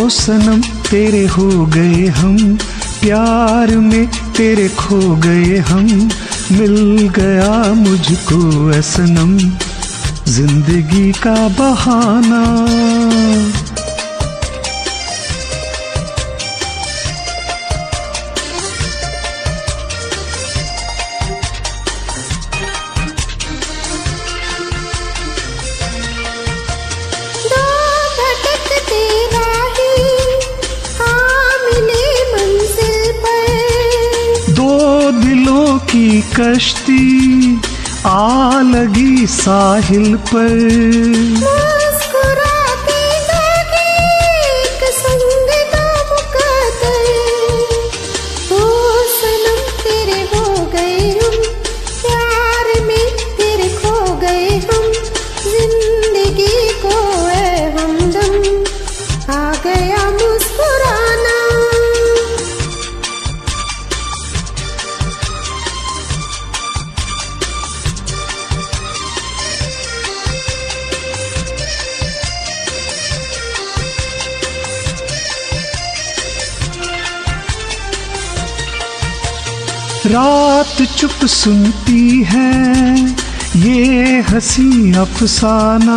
सनम तेरे हो गए हम, प्यार में तेरे खो गए हम। मिल गया मुझको ऐ सनम जिंदगी का बहाना। दिलों की कश्ती आ लगी साहिल पर, मुस्कुराते जागे एक संग का मुकद्दर। तो सनम तेरे हो गए हम, प्यार में तेरे खो गए हम। जिंदगी को है हमदम आ गया मुस्कुराना। रात चुप सुनती है ये हंसी अफसाना।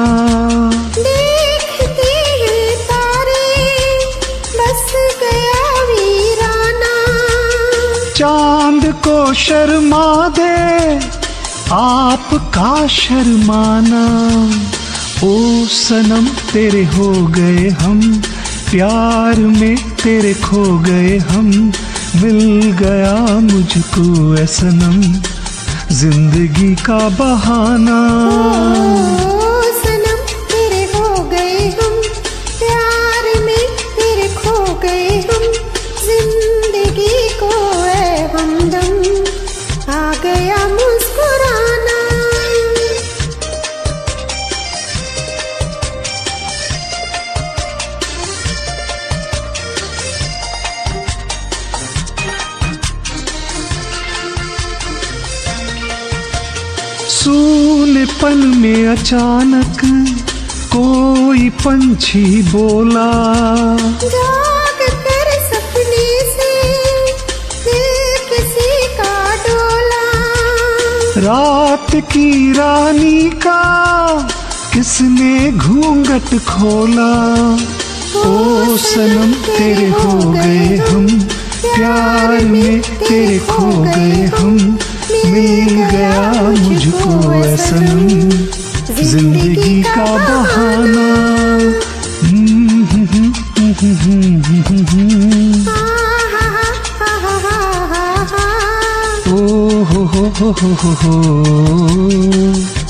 देखते हैं तारे बस गया वीराना। चांद को शर्मा दे आपका शर्माना। ओ सनम तेरे हो गए हम, प्यार में तेरे खो गए हम। मिल गया मुझको ऐ सनम जिंदगी का बहाना। ओ सनम तेरे हो गए हम, प्यार में तेरे खो गए हम। जिंदगी को है हमदम आ गया मुस्कुराना। सूनेपन में अचानक कोई पंछी बोला। जाग कर सपने से दिल किसी का डोला। रात की रानी का किसने घूंघट खोला। ओ सनम तेरे हो गए हम, प्यार में तेरे खो गए हम। मिल गया मुझको ऐ सनम जिंदगी का बहाना। ओ हो।